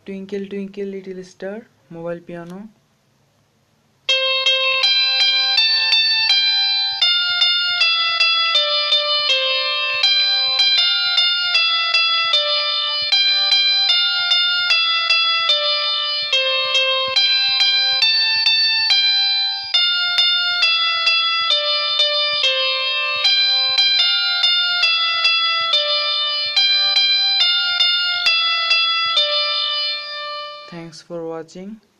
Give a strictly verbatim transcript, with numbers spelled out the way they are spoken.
Twinkle Twinkle Little Star, mobile piano. Thanks for watching.